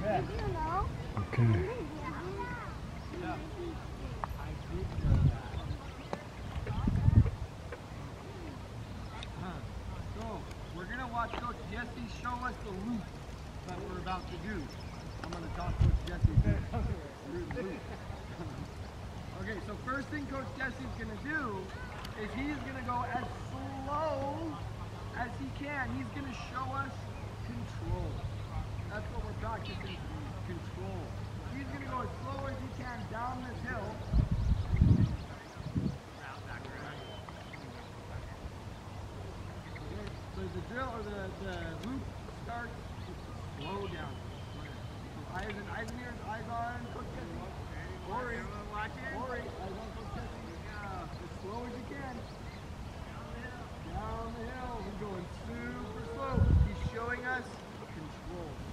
Okay. So, we're going to watch Coach Jesse show us the loop that we're about to do. I'm going to talk Coach Jesse through the loop. Okay, so first thing Coach Jesse's going to do is he's going to go as slow as he can. He's going to show us control. That's what we're practicing, control. He's going to go as slow as he can down this hill. So the drill or the loop starts slow down. So eyes and eyes on Coach Jesse. Corey, eyes on Coach Jesse. As slow as you can. Down the hill. He's going super slow. He's showing us control.